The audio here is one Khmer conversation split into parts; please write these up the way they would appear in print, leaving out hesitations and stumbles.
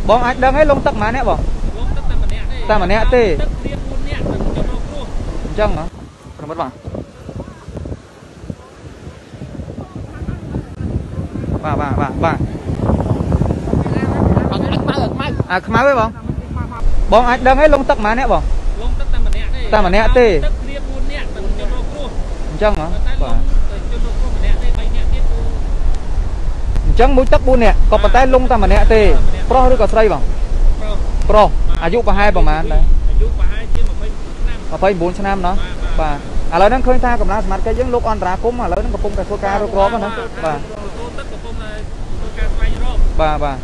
บองអាចដឹងហើយលងទឹកម៉ាអ្នកបងលងទឹកតែម្នាក់ទេតែម្នាក់ទេទឹកព្រៀង4នាក់ទៅចូលគ្រោះអញ្ចឹងហ៎ប្រមិតបងបាទខ្មៅទេបងបងអាចដឹងហើយលងទឹកម៉ាអ្នកបងលងទឹកតែម្នាក់ទេតែម្នាក់ទេទឹកព្រៀង4នាក់ទៅចូលគ្រោះអញ្ចឹងហ៎បាទចូលគ្រោះម្នាក់ទេ3នាក់ទៀតគឺអញ្ចឹងមួយទឹក4នាក់ក៏ប៉ុន្តែលងតែម្នាក់ទេប្រុសឬក៏ស្រីបងប្រុសអាយុប្រហែលប្រហែលដែរអាយុប្រហែលជា29ឆ្នាំណោះបាទឥឡូវហ្នឹងឃើញថាកម្លាំងសមត្ថកិច្ចយើងលោកអន្តរាគមឥឡូវហ្នឹងកំពុងតែធ្វើការរុករកណាបាទទឹកកំពុងតែធ្វើការស្វែងរកបាទ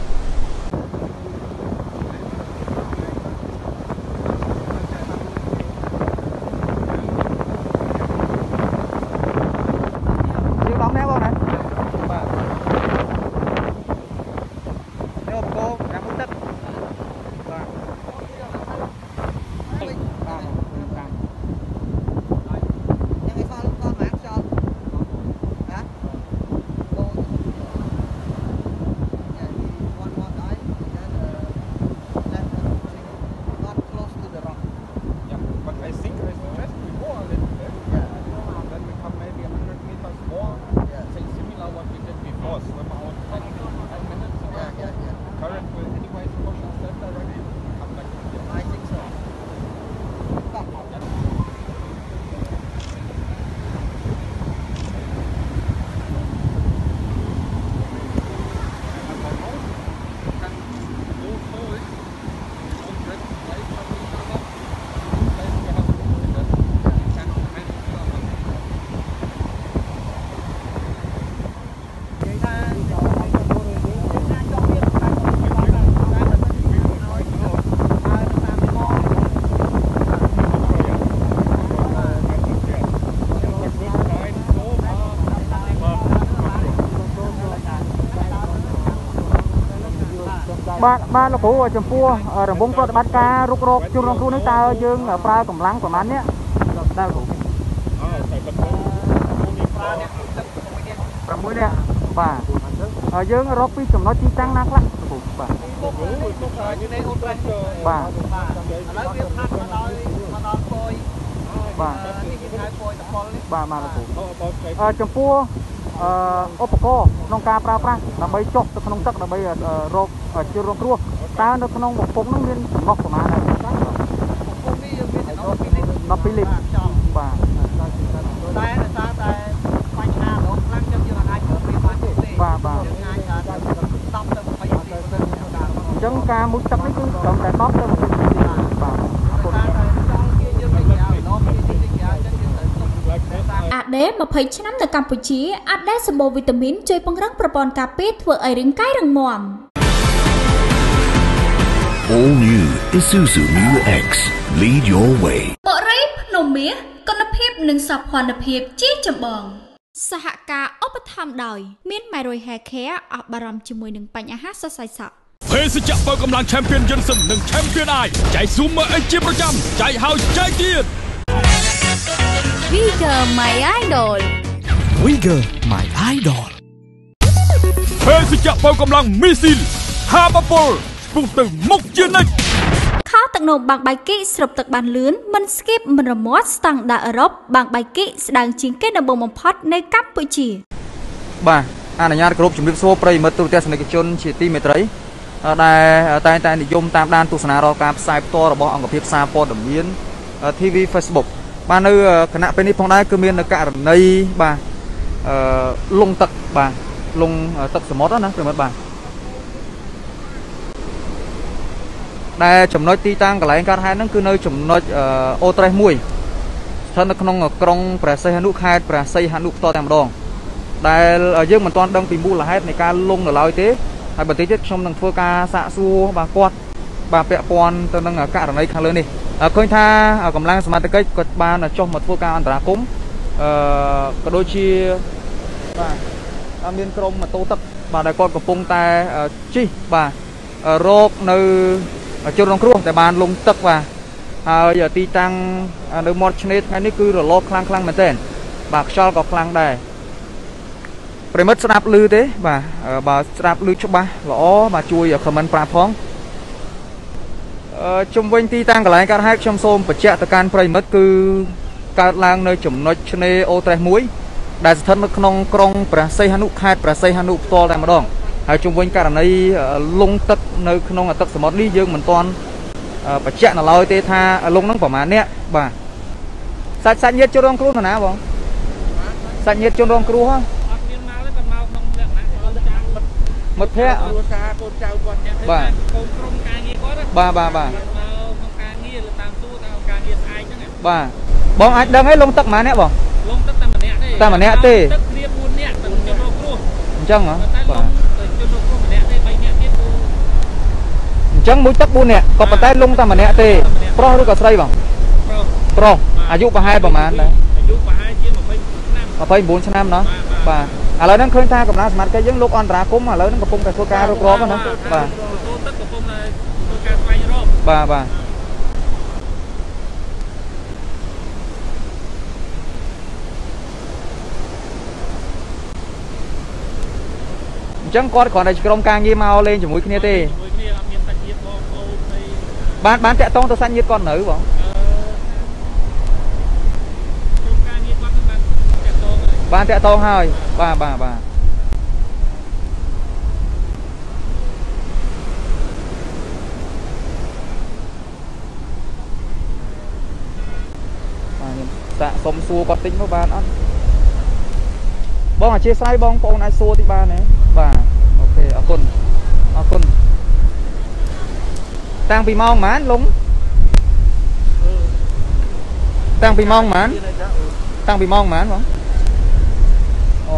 បាទលោកគ្រូចំពោះរង្វង់ប្រតិបត្តិការរុករកជនរងគ្រោះនេះតើយើងប្រើកម្លាំងប្រមាណនេះតើគ្រូ6នាក់បាទយើងរកពីចំណុចទីតាំងណាខ្លះគ្រូបាទយើងនៅអូត្រេសបាទឥឡូវវាផាត់មកដល់ពយបាទនេះគេហៅពយតពលនេះបាទលោកគ្រូចំពោះឧបករណ៍ក្នុងការប្រើប្រាស់ដើម្បីចុះទៅក្នុងទឹកដើម្បីរកជនរងគ្រោះតើនៅក្នុងបំពង់នោះមានចំណុចប្រមាណដែរបំពង់នេះយើងមាន12លីត្របាទតែបញ្ហារោគខ្លាំងចឹងយើងអាចប្រើវាបានទេបាទយើងអាច10ទៅ20នាទីអញ្ចឹងការមុជទឹកនេះគឺត្រឹមតែ10ទៅ20នាទីបាទអាដេ20ឆ្នាំនៅកម្ពុជាអាដេសម្បូរវីតាមីនជួយពង្រឹងប្រព័ន្ធការពារធ្វើឲ្យរាងកាយរឹងមាំ All new Isuzu Mu X lead your way បរិយាភ្នំមាសគុណភាពនិងសោភ័ណភាពជាចម្បងសហការឧបត្ថម្ភដោយមាន Myroy Hair Care អស់បារម្ភជាមួយនឹងបញ្ហាសរសៃសក់ភេសជ្ជៈបើកម្លាំង Champion Johnson និង Champion I ចែក Zoomer X ជាប្រចាំចែកហើយចែកទៀត Wiger My Idol Wiger My Idol ភេសជ្ជៈបើកម្លាំងមីស៊ីលហាបពលពុះទៅមុខជានិច្ចខោទឹកនោមបាំងបៃគីស្រូបទឹកបានលឿនមិនស្គីបមិនរមាត់ស្តង់ដារអឺរ៉ុបបាំងបៃគីស្ដើងជាងគេដំបូងបំផុតនៅកម្ពុជាបាទអនុញ្ញាតគ្រប់ជំរាបសួរប្រិយមិត្តទូរទស្សនិកជនជាទីមេត្រីដែលតែងតែនិយមតាមដានទស្សនារាល់ការផ្សាយផ្ទាល់របស់អង្គភាពសារព័ត៌មាន TV Facebook បាទនៅគណៈពេលនេះផងដែរគឺមានករណីបាទលងទឹកបាទលងទឹកសមុទ្រណាប្រិយមិត្តបាទដែលចំណុចទីតាំងកន្លែងកើតហេតុហ្នឹងគឺនៅចំណុចអូត្រេស1ស្ថិតនៅក្នុងក្រុងព្រះសីហនុខេត្តព្រះសីហនុផ្ទាល់តែម្ដងដែលយើងមិនទាន់ដឹងពីមូលហេតុនៃការលងនៅឡើយទេហើយបន្តិចទៀតខ្ញុំនឹងធ្វើការសាកសួរបាទគាត់បាទពាក់ព័ន្ធទៅនឹងករណីខាងលើនេះឃើញថាកម្លាំងសមត្ថកិច្ចគាត់បានចុះមកធ្វើការអន្តរាគមន៍ក៏ដូចជាបាទមានក្រុមម៉ូតូទឹកបាទដែលគាត់កំពុងតែជិះបាទរកនៅជនរងគ្រោះដែលបានលងទឹកបាទហើយទីតាំងនៅមាត់ឆ្នេរថ្ងៃនេះគឺរលកខ្លាំងមែនទែនបាទខ្យល់ក៏ខ្លាំងដែរប្រិមិត្តស្ដាប់ឮទេបាទបើស្ដាប់ឮច្បាស់ល្អបាទជួយ comment ប្រាប់ផងជុំវិញទីតាំងកន្លែងកើតហេតុខ្ញុំសូមបញ្ជាក់ទៅកាន់ប្រិមិត្តគឺកើតឡើងនៅចំណុចឆ្នេរអូត្រេសមួយដែលស្ថិតនៅក្នុងក្រុងព្រះសីហនុខេត្តព្រះសីហនុផ្ទាល់តែម្ដងហើយជុំវិញករណីលង់ទឹកនៅក្នុងទឹកសមុទ្រនេះយើងមិនទាន់បញ្ជាក់នៅឡើយទេថាលង់នឹងប្រមាណអ្នកបាទសាច់ញាតិជនរងគ្រោះណាបងសាច់ញាតិជនរងគ្រោះហ៎អត់មានមកទេគាត់មកក្នុងលក្ខណៈមិត្តភ័ក្តិគ្រួសារកូនចៅគាត់បាទកូនក្រុមការងារគាត់បាទមកក្នុងការងារលើតាមទូតាមការងារស្អែកហ្នឹងបាទបងអាចដឹងហើយលង់ទឹកប៉ុន្មានអ្នកបងលង់ទឹកតែម្នាក់ទេតែម្នាក់ទេទឹកគ្នា4នាក់តែជនរងគ្រោះអញ្ចឹងហ៎បាទជនរងគ្រោះម្នាក់ទេ3នាក់ទៀតគឺអញ្ចឹងមួយទឹក4នាក់ក៏ប៉ុន្តែលង់តែម្នាក់ទេប្រុសឬក៏ស្រីបងប្រុសអាយុប្រហែលប្រហែលដែរអាយុប្រហែលជា29ឆ្នាំណោះបាទឥឡូវហ្នឹងឃើញថាកម្លាំងសមាជិកយើងលោកអន្តរាគមឥឡូវហ្នឹងកំពុងតែធ្វើការរុករកហ្នឹងបាទទឹកកំពុងតែធ្វើការស្វែងរកបាទអញ្ចឹងគាត់គ្រាន់តែក្រុមការងារមកលេងជាមួយគ្នាទេជាមួយគ្នាអត់មានសាច់ញាតិបងប្អូនអីបានតាក់ទងទៅសាច់ញាតិគាត់នៅបងបានតាក់ទងហើយបាទខ្ញុំតាក់សុំសួរគាត់តិចមកបានអត់បងអធិស្ឋានបងប្អូនអាចសួរតិចបានទេបាទអូខេអរគុណតាំងពីម៉ោងប៉ុន្មានលងតាំងពីម៉ោងប៉ុន្មានបងអូ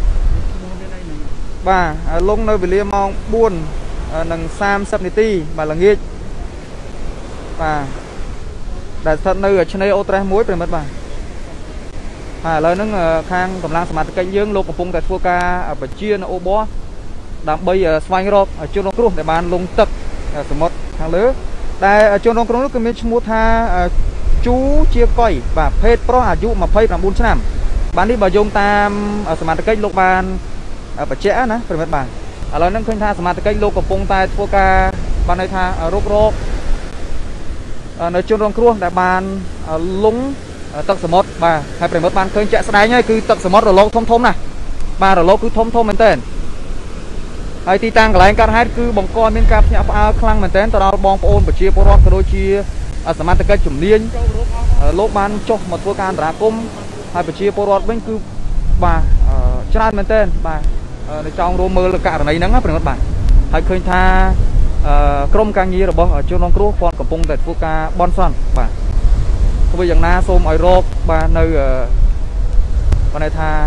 បាទលងនៅវេលាម៉ោង 4:30 នាទីបាទល្ងាចបាទដែលស្ថិតនៅឆ្នេរអូត្រេសមួយប្រិមិត្តបាទឥឡូវហ្នឹងខាងកម្លាំងសមត្ថកិច្ចយើងលោកកំពុងតែធ្វើការបញ្ជានៅអូបោះដើម្បីស្វែងរកជនរងគ្រោះដែលបានលង់ទឹកសមុទ្រខាងលើដែលជនរងគ្រោះនោះគឺមានឈ្មោះថាជូជាកុយបាទភេទប្រុសអាយុ29ឆ្នាំបាទនេះបើយោងតាមសមត្ថកិច្ចលោកបានបញ្ជាក់ណាប្រិមិត្តបាទឥឡូវហ្នឹងឃើញថាសមត្ថកិច្ចលោកកំពុងតែធ្វើការបានន័យថារុករកនៅជនរងគ្រោះដែលបានលង់ទឹកសមុទ្របាទហើយប្រិមិត្តបានឃើញជាក់ស្ដែងហើយគឺទឹកសមុទ្ររលកធំណាស់បាទរលកគឺធំមែនទែនហើយទីតាំងកន្លែងកើតហេតុគឺបង្កមានការភ្ញាក់ផ្អើលខ្លាំងមែនទែនទៅដល់បងប្អូនប្រជាពលរដ្ឋក៏ដូចជាសមត្ថកិច្ចជំនាញលោកបានចុះមកធ្វើការអន្តរាគមន៍ហើយប្រជាពលរដ្ឋវិញគឺបាទច្រើនមែនទែនបាទនៅចង់រួមមើលករណីហ្នឹងណាប្រិមិត្តបាទហើយឃើញថាក្រុមការងាររបស់ជនរងគ្រោះគាត់កំពុងតែធ្វើការបន់ស្រន់បាទធ្វើយ៉ាងណាសូមឲ្យរកបាទនៅបានន័យថា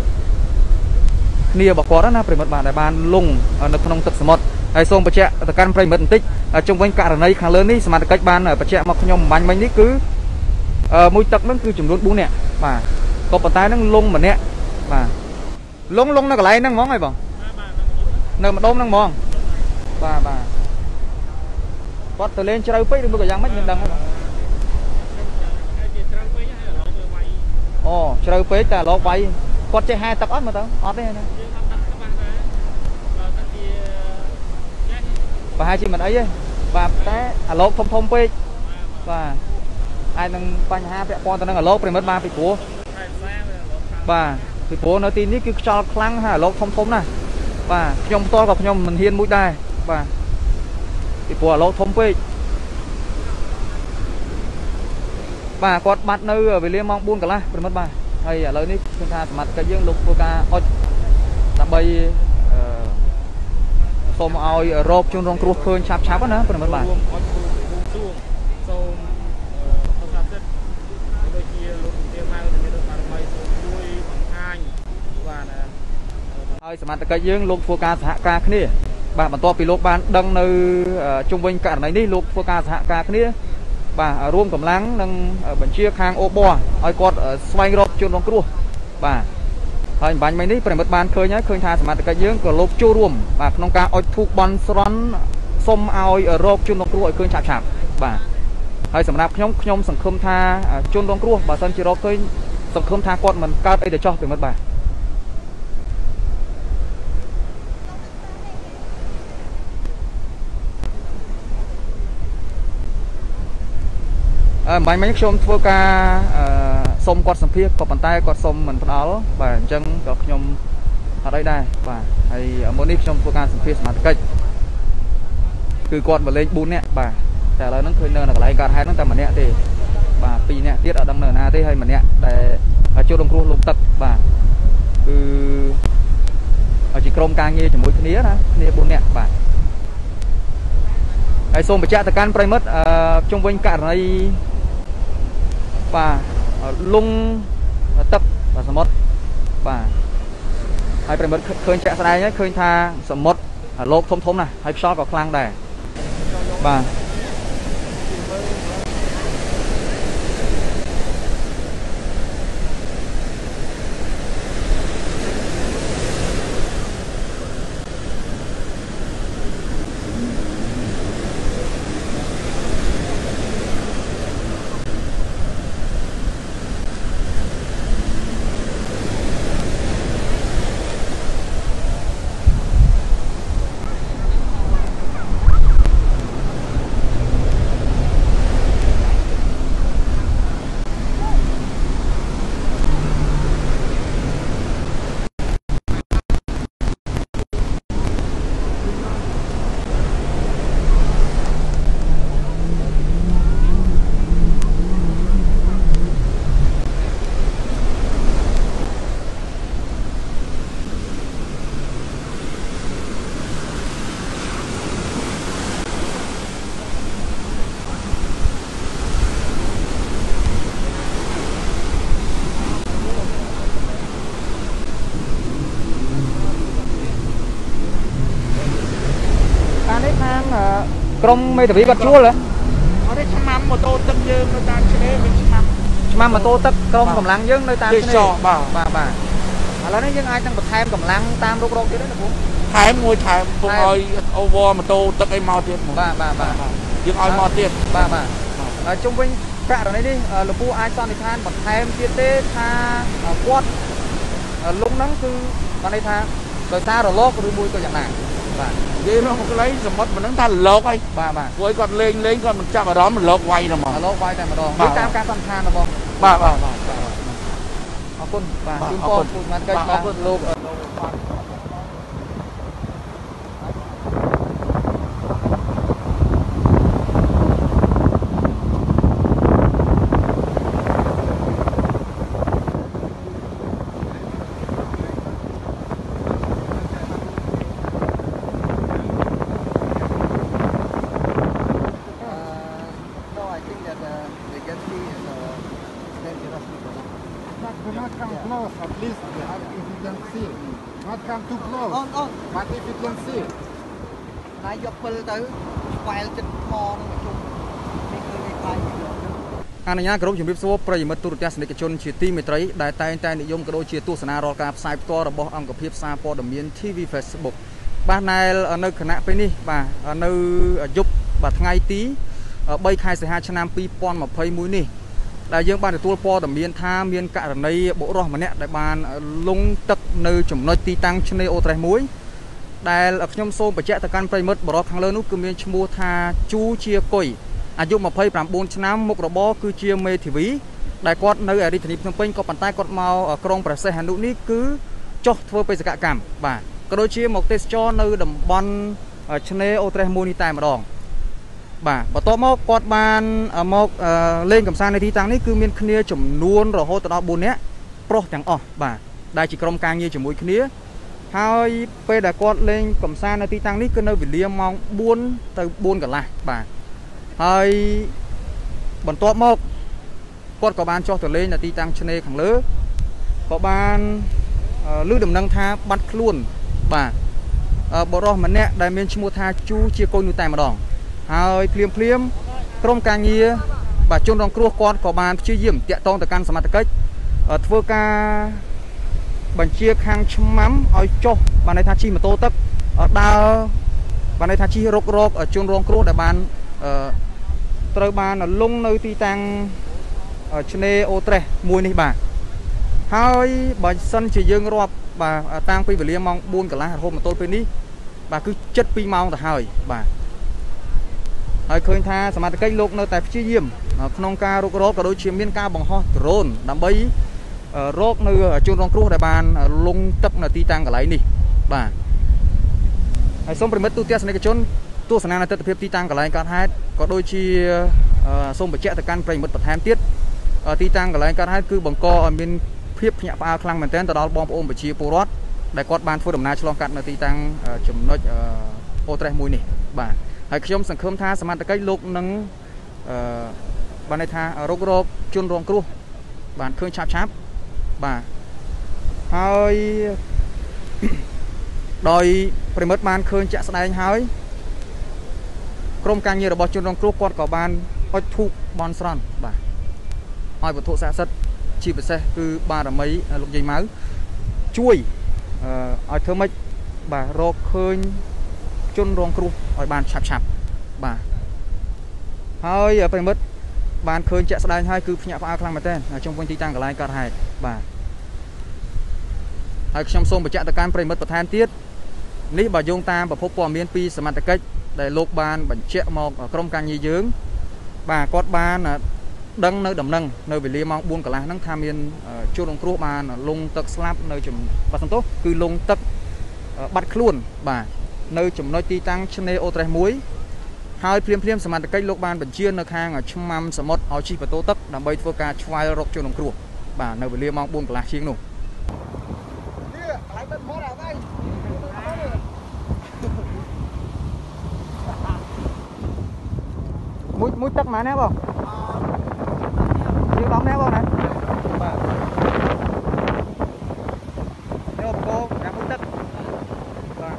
គ្នារបស់គាត់ណាប្រិមិត្តបាទដែលបានលង់នៅក្នុងទឹកសមុទ្រហើយសូមបញ្ជាក់ទៅកាន់ប្រិមិត្តបន្តិចជុំវិញករណីខាងលើនេះសមត្ថកិច្ចបានបញ្ជាក់មកខ្ញុំបាញ់មិញនេះគឺមួយទឹកហ្នឹងគឺចំនួន4នាក់បាទក៏ប៉ុន្តែហ្នឹងលង់ម្នាក់បាទលង់នៅកន្លែងហ្នឹងហ្មងហីបងនៅម្ដុំហ្នឹងហ្មងបាទគាត់ទៅលេងជ្រៅពេកឬមួយក៏យ៉ាងម៉េចមិនដឹងទេបងអូជ្រៅពេកតែឡោកវាយគាត់ចេះហែទឹកអត់មើលទៅអត់ទេណាប្រហែលជាមិនអីទេបាទតែអាឡូកធំពេកបាទអាចនឹងបញ្ហាពាក់ព័ន្ធទៅនឹងអាឡូកប្រិមិត្តបាទពីព្រោះបាទពីព្រោះនៅទីនេះគឺខ្យល់ខ្លាំងហើយអាឡូកធំណាស់បាទខ្ញុំផ្ទាល់ក៏ខ្ញុំមិនហ៊ានមួយដែរបាទពីព្រោះអាឡូកធំពេកបាទគាត់បាត់នៅវេលាម៉ោង 4 កន្លះប្រិមិត្តបាទហើយឥឡូវនេះគឺថាសមត្ថកិច្ចយើងលោកធ្វើការអុចដើម្បីសូមឲ្យរកជនរងគ្រោះឃើញឆាប់ណាប្រិមិត្តបាទសូមដូចជាលោកទាវម៉ៅដែលមានបារមីសូមជួយបង្ហាញបាទហើយសមត្ថកិច្ចយើងលោកធ្វើការសហការគ្នាបាទបន្ទាប់ពីលោកបានដឹងនៅជុំវិញករណីនេះលោកធ្វើការសហការគ្នាបាទរួមកម្លាំងនិងបញ្ជាខាងអូបោះឲ្យគាត់ស្វែងរកជនរងគ្រោះបាទហើយបាញ់មិញនេះប្រិមិត្តបានឃើញហើយឃើញថាសមត្ថកិច្ចយើងក៏លោកចូលរួមបាទក្នុងការអុជធូបបន់ស្រន់សុំឲ្យរកជនរងគ្រោះឲ្យឃើញឆាប់បាទហើយសម្រាប់ខ្ញុំសង្ឃឹមថាជនរងគ្រោះបើសិនជារកឃើញសង្ឃឹមថាគាត់មិនកើតអីទៅចោះប្រិមិត្តបាទបាញ់មិញខ្ញុំធ្វើការសុំគាត់សម្ភាសក៏ប៉ុន្តែគាត់សុំមិនផ្ដល់បាទអញ្ចឹងក៏ខ្ញុំអត់អីដែរបាទហើយមុននេះខ្ញុំធ្វើការសម្ភាសសមាជិកគឺគាត់មកលេង4នាក់បាទតែឥឡូវហ្នឹងឃើញនៅកន្លែងកើតហេតុហ្នឹងតែម្នាក់ទេបាទ2នាក់ទៀតអត់ដឹងនៅណាទេហើយម្នាក់ដែលចូលរងគ្រោះលំទឹកបាទគឺជាក្រុមការងារជាមួយគ្នាណាគ្នា4នាក់បាទហើយសូមបញ្ជាក់ទៅកាន់ប្រិមិត្តជុំវិញករណីបាទលងទឹកបាទសមុទ្របាទហើយប្រិមិត្តឃើញចាក់ស្ដែងហើយឃើញថាសមុទ្រលោកធំណាស់ហើយខ្យល់ក៏ខ្លាំងដែរបាទ ក្រុមមេធាវីគាត់ជួលហ៎អត់ទេឆ្មាំម៉ូតូទឹកយើងនៅតាមឆ្នេរមានឆ្មាំម៉ូតូទឹកក្រុមកម្លាំងយើងនៅតាមឆ្នេរបាទឥឡូវនេះយើងអាចនឹងបន្ថែមកម្លាំងតាមរុករកទៀតទេណាបងថែមមួយថែមពុំឲ្យអូវម៉ូតូទឹកអីមកទៀតបាទយើងឲ្យមកទៀតបាទជុំវិញករណីនេះលោកពូអាចសន្និដ្ឋានបន្ថែមទៀតទេថាគាត់លងហ្នឹងគឺបានន័យថាដោយសាររលកឬមួយក៏យ៉ាងណាបាទនិយាយមកកន្លែងសមុទ្រមិនដឹងថារលកអីបាទព្រោះគាត់លេងគាត់មិនចាប់អារម្មណ៍រលកវាយតែហ្មងរលកវាយតែម្ដងតាមការសន្និដ្ឋានរបស់បាទអរគុណបាទជូនពរពូស្មានកិច្ចបាទលោក Not come too close. But if you can see. ណាយយកពិលទៅស្វែលចិត្តថ្មនឹងជុំនេះគឺវាខ្លាយអនុញ្ញាតក្រុមជំរាបសួរប្រិយមិត្តទូរទស្សនិកជនជាទីមេត្រីដែលតែងតែនិយមក៏ដូចជាទស្សនារាល់ការផ្សាយផ្ទាល់របស់អង្គភាពសារព័ត៌មាន TV Facebook បាទណែលនៅគណៈពេលនេះបាទនៅយប់បាទថ្ងៃទី3ខែសីហាឆ្នាំ2021នេះដែលយើងបានទទួលព័ត៌មានថាមានករណីបុរសម្នាក់ដែលបានលង់ទឹកនៅចំណុចទីតាំងឆ្នេរអូត្រេសមួយដែលខ្ញុំសូមបញ្ជាក់ទៅកាន់ប្រិយមិត្តបរិបទខាងលើនោះគឺមានឈ្មោះថាជូជាគុយអាយុ29ឆ្នាំមុខរបរគឺជាមេធាវីដែលគាត់នៅរាជធានីភ្នំពេញក៏ប៉ុន្តែគាត់មកក្រុងព្រះសីហនុនេះគឺចុះធ្វើបេសកកម្មបាទក៏ដូចជាមកទេសចរនៅតំបន់ឆ្នេរអូត្រេសមួយនេះតែម្ដងបាទបន្ទាប់មកគាត់បានមកលេងកម្សាន្តនៅទីតាំងនេះគឺមានគ្នាចំនួនរហូតដល់4នាក់ប្រុសទាំងអស់បាទដែលជាក្រុមការងារជាមួយគ្នាហើយពេលដែលគាត់លេងកម្សាន្តនៅទីតាំងនេះគឺនៅវេលាម៉ោង4ទៅ4កន្លះបាទហើយបន្ទាប់មកគាត់ក៏បានចុះទៅលេងនៅទីតាំងឆ្នេរខាងលើក៏បានឮដំណឹងថាបាត់ខ្លួនបាទបរិសុទ្ធម្នាក់ដែលមានឈ្មោះថាជូជាកូននោះតែម្ដងហើយភ្លាមក្រុមការងារបាទជនរងគ្រោះគាត់ក៏បានព្យាយាមតាក់ទងទៅកាន់សមត្ថកិច្ចធ្វើការបញ្ជាខាងឆ្មាំឲ្យចុះបានន័យថាជិះម៉ូតូទឹកដើរបានន័យថាជិះរុករកជនរងគ្រោះដែលបានត្រូវបានលងនៅទីតាំងឆ្នេរអូត្រេសមួយនេះបាទហើយបើសិនជាយើងរាប់បាទតាំងពីវេលាម៉ោង4កន្លះរហូតមកទល់ពេលនេះបាទគឺជិត2ម៉ោងទៅហើយបាទហើយឃើញថាសមត្ថកិច្ចលោកនៅតែព្យាយាមក្នុងការរុករកក៏ដូចជាមានការបង្ហោះដ្រូនដើម្បីរកនៅជនរងគ្រោះដែលបានលង់ទឹកនៅទីតាំងកន្លែងនេះបាទហើយសូមប្រិមិត្តទូទស្សនិកជនទស្សនាទិដ្ឋភាពទីតាំងកន្លែងកើតហេតុក៏ដូចជាសូមបញ្ជាក់ទៅកាន់ប្រិមិត្តបន្ថែមទៀតទីតាំងកន្លែងកើតហេតុគឺបង្កឲ្យមានភាពភ្ញាក់ផ្អើលខ្លាំងមែនទែនទៅដល់បងប្អូនប្រជាពលរដ្ឋដែលគាត់បានធ្វើដំណើរឆ្លងកាត់នៅទីតាំងចំណុចអូត្រេសមួយនេះបាទហើយខ្ញុំសង្ឃឹមថាសមត្ថកិច្ចលោកនឹងបានន័យថារុករកជនរងគ្រោះបានឃើញឆាប់បាទហើយដោយប្រិមិត្តបានឃើញជាក់ស្ដែងហើយក្រុមការងាររបស់ជនរងគ្រោះគាត់ក៏បានអុជធូបបន់ស្រន់បាទឲ្យវត្ថុស័ក្តិសិទ្ធិជាពិសេសគឺបារមីលោកយាយម៉ៅជួយឲ្យធ្វើម៉េចបាទរកឃើញជនរងគ្រោះឲ្យបានឆាប់បាទហើយប្រិមិត្តបានឃើញជាក់ស្ដែងហើយគឺភ្ញាក់ផ្អើលខ្លាំងមែនទែនជុំវិញទីតាំងកន្លែងកើតហេតុបាទហើយខ្ញុំសូមបញ្ជាក់ទៅកាន់ប្រិមិត្តបន្ថែមទៀតនេះបើយោងតាមប្រភពព័ត៌មានពីសមត្ថកិច្ចដែលលោកបានបញ្ជាក់មកក្រុមការងារយើងបាទគាត់បានដឹងនៅដំណឹងនៅវេលាម៉ោង 4 កន្លះហ្នឹងថាមានជនរងគ្រោះបានលង់ទឹកស្លាប់នៅបាទសំទោសគឺលង់ទឹកបាត់ខ្លួនបាទនៅចំណុចទីតាំងឆ្នេរអូត្រេស1ហើយភ្លាមសមត្ថកិច្ចលោកបានបញ្ជានៅខាងឆ្មាំសមុទ្រឲ្យជិះម៉ូតូទឹកដើម្បីធ្វើការឆ្វែលរកជនរងគ្រោះបាទនៅវេលាម៉ោង 4 កន្លះជាងនោះមួយទឹកម៉ានណាបងយើងដំណែបងណាបាទយកបកណាមួយទឹកបាទ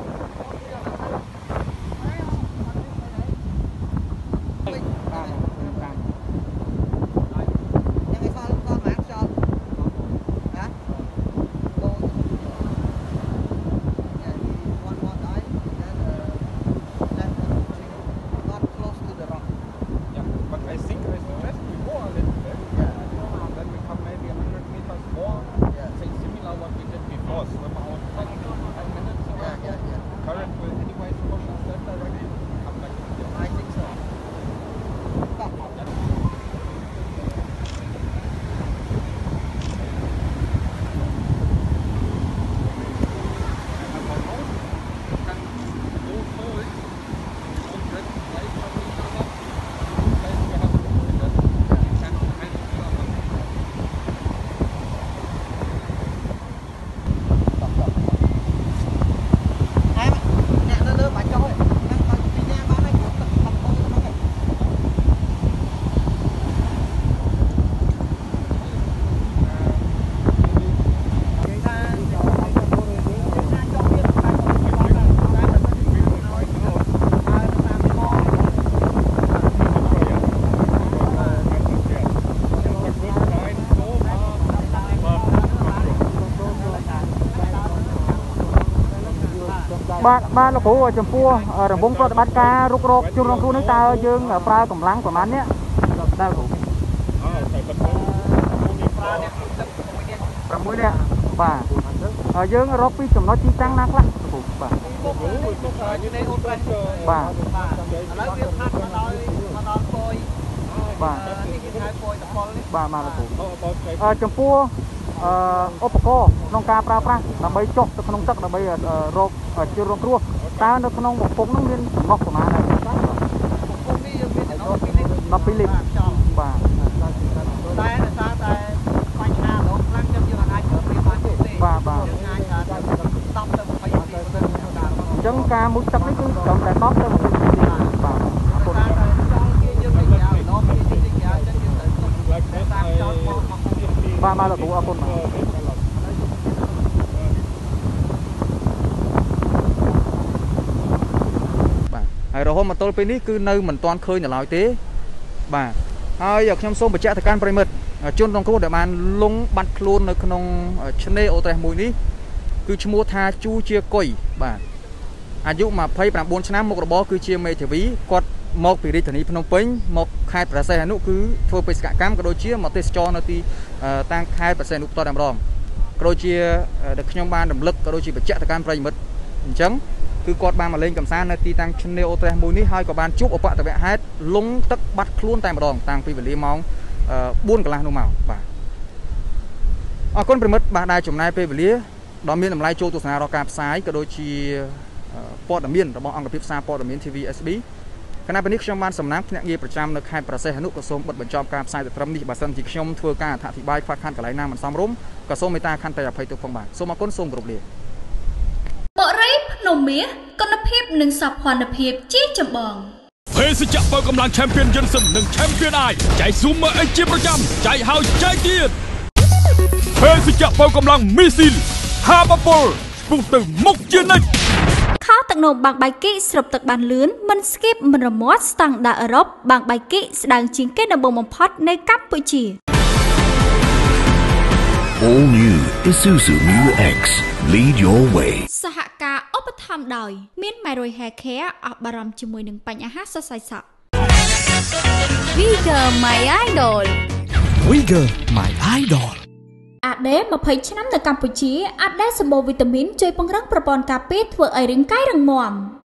បាទលោកគ្រូចំពោះរង្វង់ប្រតិបត្តិការរុករកជនរងគ្រោះនេះតើយើងប្រើកម្លាំងប្រមាណនេះតើគ្រូ6នាក់បាទហើយយើងរកពីចំណុចទីតាំងណាខ្លះគ្រូបាទอยู่ในអូត្រេសបាទឥឡូវវាផាត់មកដល់ពយបាទនេះគេហៅពយតពលនេះបាទលោកគ្រូចំពោះឧបករណ៍ក្នុងការប្រើប្រាស់ដើម្បីចុះទៅក្នុងទឹកដើម្បីរកជនរងគ្រោះតើនៅក្នុងបំពង់នោះមានចំណុះប្រមាណដែរបំពង់នេះមានចំណុះ2លីត្រ12លីត្របាទតែតែបញ្ហាឡងខ្លាំងចឹងយើងអាចប្រើវាបានទេបាទយើងអាច10ទៅ20នាទីអញ្ចឹងការមុជទឹកនេះគឺត្រឹមតែ10ទៅ20នាទីបាទអរគុណយើងនិយាយឡងពីទីនិយាយចឹងយើងត្រូវតាមចោលមកបាទលោកគ្រូអរគុណបាទហើយរហូតមកទល់ពេលនេះគឺនៅមិនទាន់ឃើញដល់ឡើយទេបាទហើយខ្ញុំសូមបញ្ជាក់ទៅកាន់ប្រិមិត្តជនរងគ្រោះដែលបានលង់បាត់ខ្លួននៅក្នុងឆ្នេរអូត្រេសមួយនេះគឺឈ្មោះថាជូជាគុយបាទអាយុ29ឆ្នាំមុខរបរគឺជាមេធាវីគាត់មកពីរាជធានីភ្នំពេញមកខេត្តព្រះសីហនុគឺធ្វើបេសកកម្មក៏ដូចជាមកទេសចរនៅទីតាំងខេត្តព្រះសីហនុផ្ទាល់តែម្ដងក៏ដូចជាដែលខ្ញុំបានរំលឹកក៏ដូចជាបញ្ជាក់ទៅកាន់ប្រិមិត្តអញ្ចឹងគឺគាត់បានមកលេងកំសាន្តនៅទីតាំង Channel Otres មួយនេះហើយក៏បានជួបអបតវហេតុលងទឹកបាត់ខ្លួនតែម្ដងតាំងពីវេលាម៉ោង 4 កន្លះនោះមកបាទអរគុណប្រិមិត្តបាទដែលចំណាយពេលវេលាដ៏មានតម្លៃចូលទស្សនារកការផ្សាយក៏ដូចជាព័ត៌មានរបស់អង្គភាពសារព័ត៌មាន TVSB គណៈពេលនេះខ្ញុំបានសំណាងភ្នាក់ងារប្រចាំនៅខេត្តប្រសេះអនុក៏សូមបិទបញ្ចប់ការផ្សាយទៅត្រឹមនេះបើសិនជាខ្ញុំធ្វើការអធិប្បាយខ្វះខាតកន្លែងណាមិនសមរម្យក៏សូមមេត្តាខន្តីអភ័យទោសផងបាទសូមអរគុណសូមគោរពលាបរិយភ្នំមាសគុណភាពនិងសោភ័ណភាពជាចម្បងភេសជ្ជៈបើកម្លាំង Champion Johnson និង Champion អាយចែក Zoomer X ជាប្រចាំចែកហើយចែកទៀតភេសជ្ជៈបើកម្លាំងមីស៊ីលហាបពលពុះទៅមុខជានិច្ចខោទឹកនោមបាំងបៃគីស្រូបទឹកបានលឿនមិនស្គីបមិនរមាត់ស្តង់ដារអឺរ៉ុបបាំងបៃគីស្ដើងជាងគេដំបូងបំផុតនៅកម្ពុជា All new Isuzu Mu X lead your way សហការឧបត្ថម្ភដោយមាន Myroy Hair Care អស់បារម្ភជាមួយនឹងបញ្ហាសរសៃសក់ Vigor My Idol Vigor My Idol អាដេ20ឆ្នាំនៅកម្ពុជាអាដេសម្បូរវីតាមីនជួយពង្រឹងប្រព័ន្ធការពារធ្វើឲ្យរាងកាយរឹងមាំ